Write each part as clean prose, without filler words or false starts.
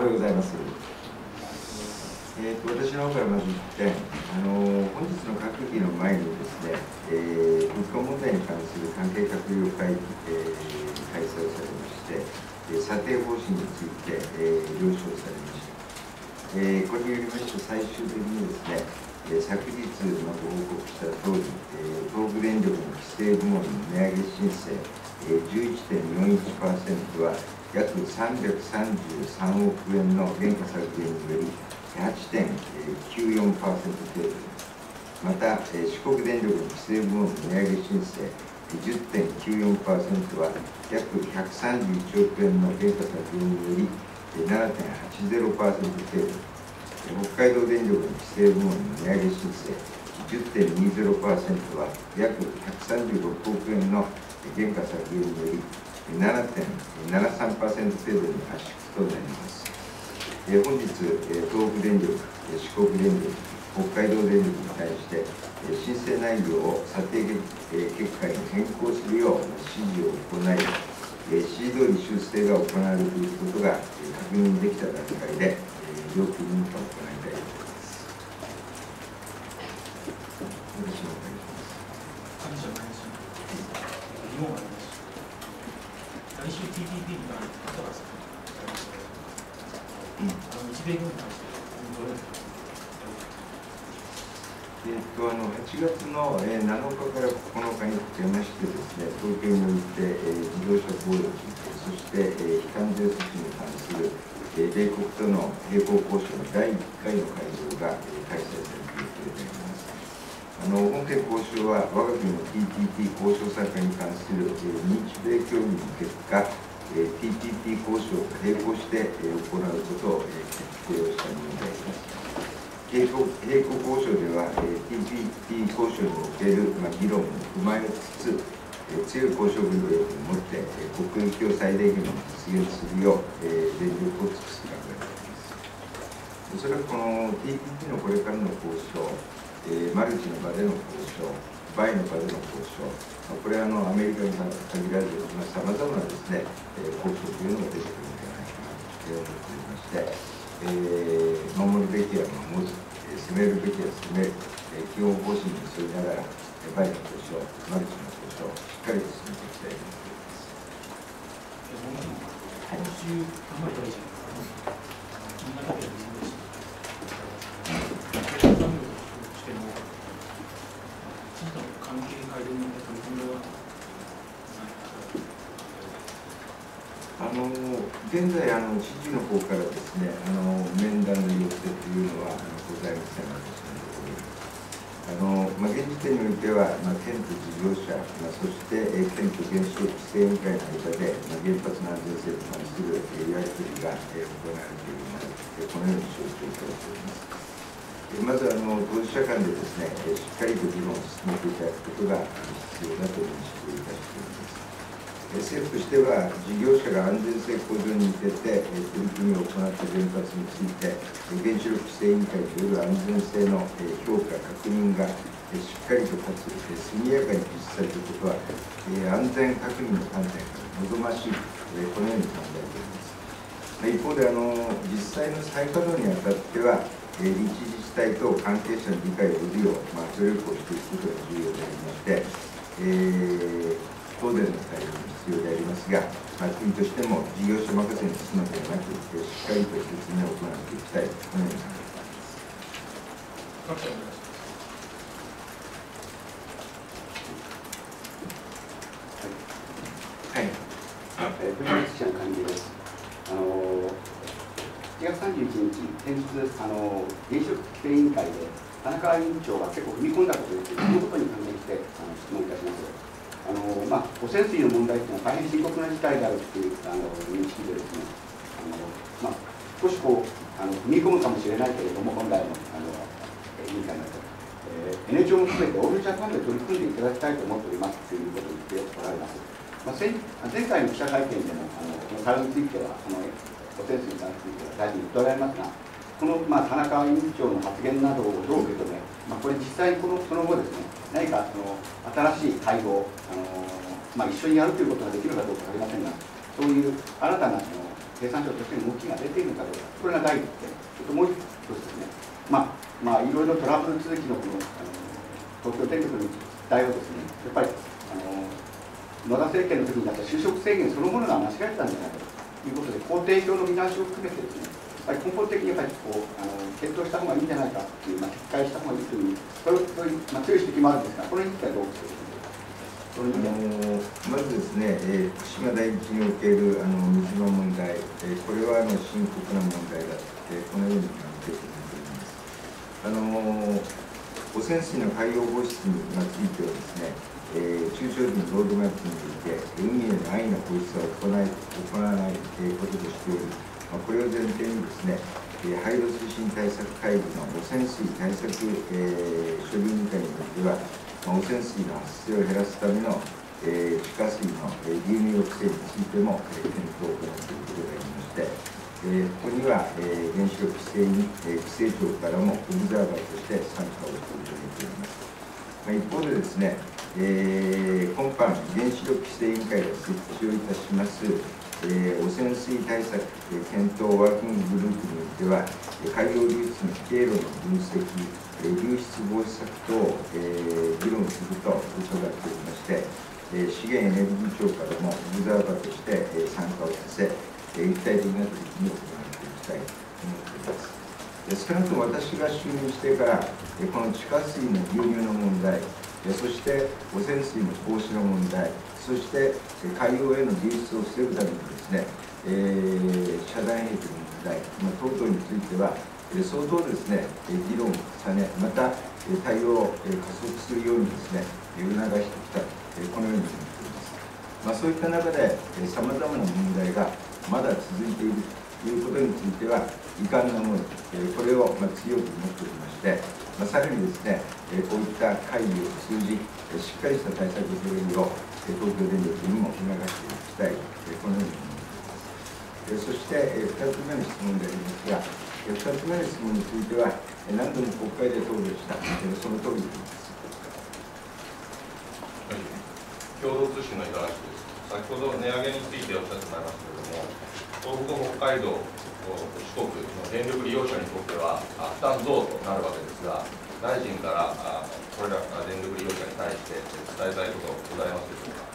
ようございます。私の方からまず1点、本日の閣議の前にですね、物価問題に関する関係閣僚会議、開催されまして、査定方針について、了承されました。これによりまして最終的にですね、昨日ご報告した通り、東北電力の規制部門の値上げ申請、11.41% は約333億円の原価削減により 8.94% 程度です。また、四国電力の規制部門の値上げ申請 10.94% は約131億円の原価削減により 7.80% 程度です。北海道電力の規制部門の値上げ申請 10.20% は約136億円の原価削減により 7.73% 程度に圧縮となります。本日、東北電力、四国電力、北海道電力に対して申請内容を査定結果に変更するよう指示を行い、指示通り修正が行われていることが確認できた段階で、料金認可を行いたいと思います。よろしくお願いします。 疑問があります。来週 TPP になることが日米軍に関してどれですか。 8月の7日から9日にかけましてですね、東京において自動車貿易、そして非関税措置に関する米国との並行交渉の第1回の会合が開催されているとであります。本件交渉は我が国の TPP 交渉参加に関する日米協議の結果、TPP 交渉と並行して行うことを決定をしたものであります。並行交渉では TPP 交渉における議論を踏まえつつ、強い交渉力を持って国益を最大限に実現するよう全力を尽くす考えであります。おそらくこの TPP のこれからの交渉、マルチの場での交渉、バイの場での交渉、これはアメリカに限らず、さまざまなですね、交渉というのが出てくるのではないかなと思っておりまして、守るべきは守る、攻めるべきは攻める、基本方針に沿いながら、バイの交渉、マルチの交渉、しっかりと進めていきたいと思っております。 今週、頑張ったらいいじゃないですか。みんなだけで見ました。しても、地域との関係改善の取り組みは現在、知事の方からですね、面談の要請というのはございません、私のところに。現時点においては、県と事業者、そして県と原子力規制委員会の間で、原発の安全性に関するやり取りが行われているもので、このように承知をいただいております。まず当事者間でですね、しっかりと議論を進めていただくことが必要だと認識をいたしております。政府としては、事業者が安全性向上に向けて取り組みを行った原発について、原子力規制委員会による安全性の評価、確認がしっかりとかつ速やかに実施されることは、安全確認の観点から望ましい、このように考えております。一方で、実際の再稼働にあたっては、立地自治体と関係者の理解を得るよう、努力をしていくことが重要でありまして、東電の対応も必要でありますが、国としても事業者任せに進むのではなく、しっかりと説明を行っていきたい、このように考えています。 はい。プロレス記者の関係です。7月31日、先日、原子力規制委員会で、田中委員長が結構踏み込んだことについて、そのことに関連して質問いたします。汚染水の問題というのは大変深刻な事態であるという認識でですね、少し踏み込むかもしれないけれども、本来の委員会の中で、NHO も含めてオールジャパンで取り組んでいただきたいと思っておりますということを言っておられます。前回の記者会見でも、この対応については、汚染水に関して大臣言っておられますが、この田中委員長の発言などをどう受け止め、これ実際にその後ですね、何か新しい会合、一緒にやるということができるかどうか分かりませんが、そういう新たな経産省としての動きが出ているのかどうか、これが第一点。もう一つですね、いろいろトラブル続きのこの東京電力の実態をですね、やっぱり野田政権の時にだった就職制限そのものが間違えたんじゃないかということで、工程表の見直しを含めてですね、やっぱり根本的にやっぱり検討した方がいいんじゃないかという、撤回した方がいいという、そういう強い指摘もあるんですが、これについてはどうですか。 まずですね、福島第一における水の問題、これは深刻な問題だと、このように受け止めております。汚染水の海洋放出についてはですね、中長期のロードマップにおいて、海への安易な放出は行わないこととしており、これを前提にですね、廃炉推進対策会議の汚染水対策、処理委員会においては、汚染水の発生を減らすための、地下水の流入抑制についても検討を行っていることがありまして、ここには原子力規制庁からもオブザーバーとして参加をしていただいております。一方でですね、今般、原子力規制委員会が設置をいたします、汚染水対策検討ワーキンググループにおいては、海洋流出の経路の分析、流出防止策等を議論すると伺っておりまして、資源エネルギー庁からもオブザーバーとして参加をさせ、一体的な取り組みを行っていきたいと思っています。少なくとも私が就任してから、この地下水の流入の問題、そして汚染水の防止の問題、そして海洋への流出を防ぐためにですね、遮断兵器の問題、等々については、相当ですね、議論を重ね、また対応を加速するようにですね、促してきた、このように思っています。そういった中で、さまざまな問題がまだ続いているということについては、遺憾な思い、これを強く持っておりまして、さらにですね、こういった会議を通じ、しっかりした対策を取れるよう、東京電力にも促していきたい、このように思っています。そして、2つ目の質問でありますが、2つ目の質問については、何度も国会で答弁した、その通りであります。 共同通信の五十嵐です。先ほど値上げについておっしゃってもらいましたけれども、東北、北海道、四国の電力利用者にとっては負担増となるわけですが、大臣からこれら電力利用者に対して伝えたいことございますでしょうか。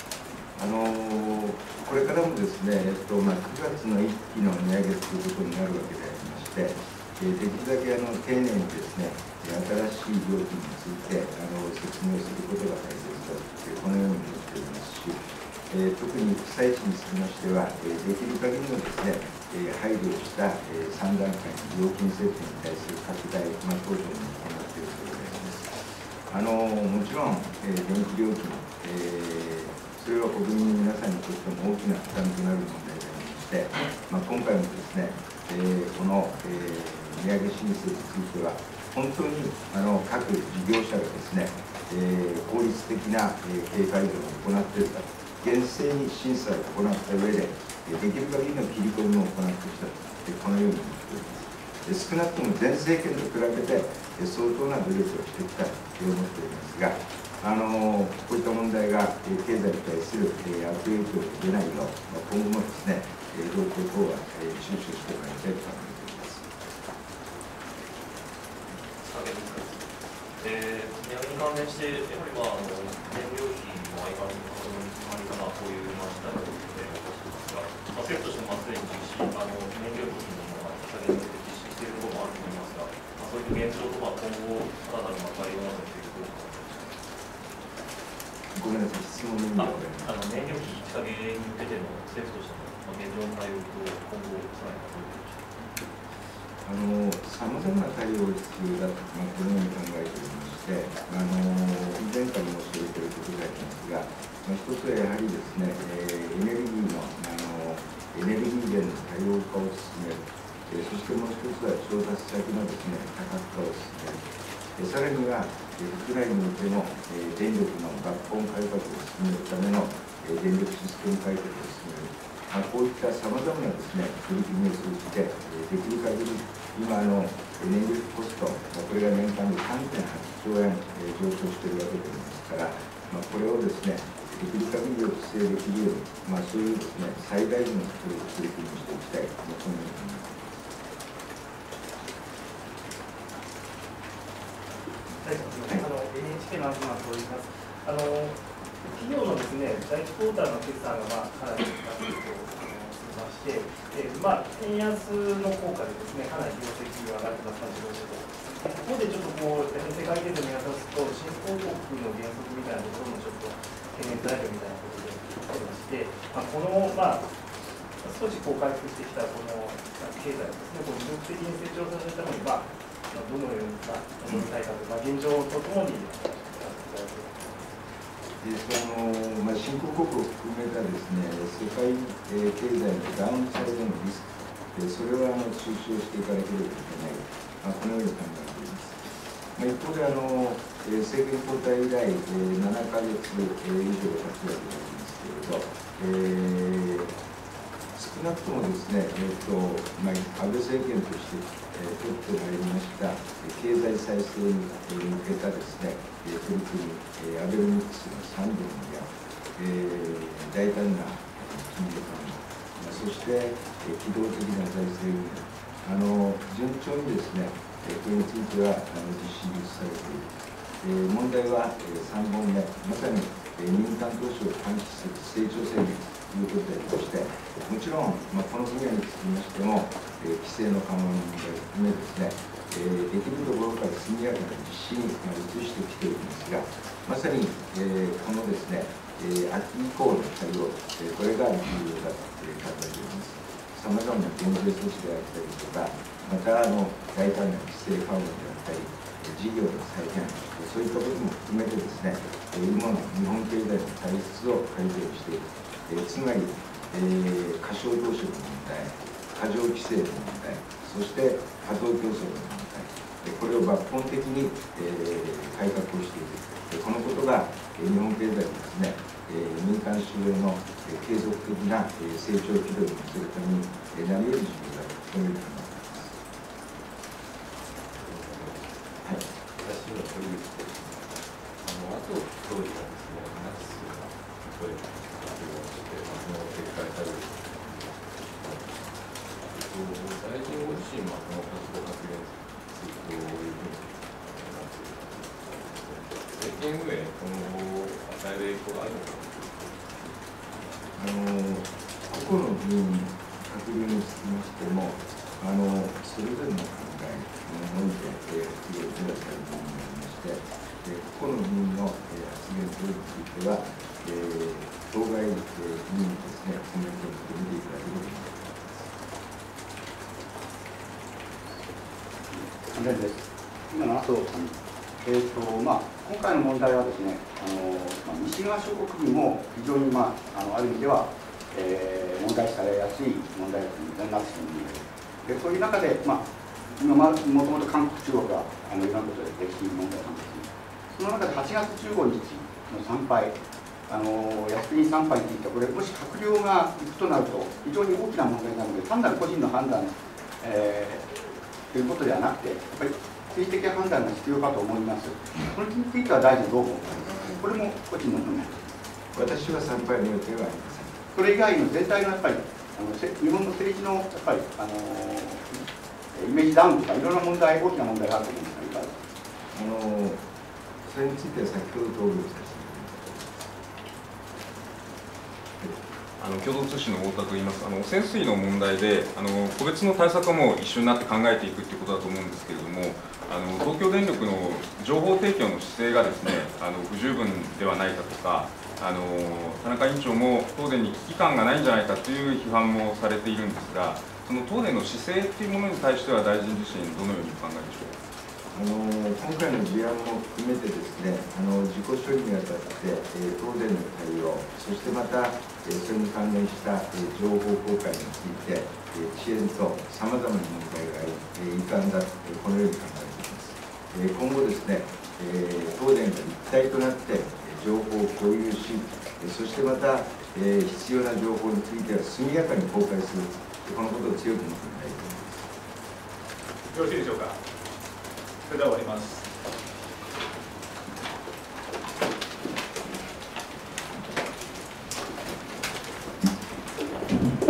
これからもですね、9月の1期の値上げということになるわけでありまして、できるだけ丁寧にですね、新しい料金について説明することが大切だとこのように思っておりますし、特に被災地につきましては、できる限りのですね、配慮をした3段階の料金設定に対する拡大、等々に行っているところであります。もちろん、電気料金、それは国民の皆さんにとっても大きな負担となる問題でありまして、今回もですね、この、値上げ申請については、本当に各事業者がですね、効率的な経過移動を行っているか、厳正に審査を行った上で、できる限りの切り込みを行ってきたと、このように思っております。少なくとも前政権と比べて、相当な努力をしてきたと思っておりますが、こういった問題が経済に対する悪影響が出ないよう、今後もですね、動向等は注視してまいりたいと考えております。 値上げに関連して、やはり燃料費の相変わらずのこういう事態を起こしていますが、政府としてもすでに実施、燃料費の下げに向けて実施しているところもあると思いますが、そういった現状とか、今後、さらなる対応などについてどう考えていますか。 ごめんなさい、質問の意味が分かりません。 燃料費引き下げに向けての政府としての現状の対応と今後さらにどういうさまざまな対応が必要だと、このように考えておりまして、以前から申し上げていることでありますが、一つはやはりですね、エネルギーのエネルギー源の多様化を進める、そしてもう一つは調達先のですね、多角化を進める、さらには国内においても電力の抜本改革を進めるための電力システム改革を進める、こういったさまざまなですね、取り組みを通じて、できる限り今燃料コスト、これが年間で 3.8 兆円上昇しているわけでありますから、これをですね、 できる限り抑制できるように、そういうですね、最大限の取り組みをしていきたい、このように思います。 NHK の東と言います。企業のですね、第1クォーターの決算がかなり進みまして、円安の効果でですね、かなり業績が上がってます、ここでちょっと世界経済を見渡すと、新興国の減速みたいなところもちょっと懸念材料みたいなことでありまして、この、少し回復してきたこの経済をですね、持続的に成長させるために、どのように戻りたいかという、現状とともに、 新興国を含めたですね、世界経済のダウンサイドのリスク、それは注視をしていかなければいけない、このように考えています。一方で政権交代以来、7ヶ月以上経つわけなんですけれど、少なくともですね、安倍政権として取ってまいりました経済再生に向けたですね、取り組み、アベノミクスの3本や、大胆な金融緩和、そして機動的な財政運営、順調にですね、これについては実施されている。問題は3本目、まさに民間投資を喚起する成長宣言ということでありまして、もちろん、この分野につきましても、規制の緩和の問題を含めですね、できるところから速やかな実施に移してきているんですが、まさに、このですね、秋以降の対応、これが重要だと考えております。さまざまな減税措置であったりとか、また大胆な規制緩和であったり、事業の再編、そういったことも含めてですね、今の日本経済の体質を改善している、つまり、過小投資の問題、過剰規制の問題、そして過当競争の問題、これを抜本的に改革をしていく、このことが日本経済をですね、民間主導の継続的な成長軌道に乗せるために何より重要だというふうに考えています。 私の保有して、麻生総理がですね、ナチスがこれを発表して、その撤回される。大臣ご自身はこの活動発言についてどういうふうに政権運営に今後与える影響があるのか。 個々の議員、閣僚につきましても、それぞれの考えにおいて発言を出したいと思いまして、個々の議員の発言等については、当該議員にですね、コメントを見ていただければと思います。 今の麻生さん、今回の問題はですね、西側諸国にも非常に、ある意味では、問題視されやすい問題になってしまう。でそういう中で、今もともと韓国、中国がいろんなことで歴史問題なんですね。その中で8月15日の参拝、靖国参拝については、これ、もし閣僚が行くとなると、非常に大きな問題なので、単なる個人の判断、ということではなくて、やっぱり政治的判断が必要かと思います。これについては大臣どう思うか、これも個人の判断。 私は参拝の予定はありません。 それ以外の全体のやっぱり日本の政治のやっぱりイメージダウンとかいろんな問題、大きな問題があると思うんですが、いかがですか。 それについては先ほど答弁させて共同通信の太田といいます。汚染水の問題で個別の対策も一緒になって考えていくということだと思うんですけれども、東京電力の情報提供の姿勢がですね不十分ではないかとか、田中委員長も東電に危機感がないんじゃないかという批判もされているんですが、その東電の姿勢というものに対しては大臣自身どのようにお考えでしょうか。 今回の事案も含めてですね、事故処理にあたって東電の対応、そしてまたそれに関連した情報公開について遅延とさまざまな問題があり、遺憾だとこのように考えています。今後ですね、東電が一体となって情報を共有し、そしてまた必要な情報については速やかに公開する、このことを強く求めたいと思います。 よろしいでしょうか。それでは終わります。 ます。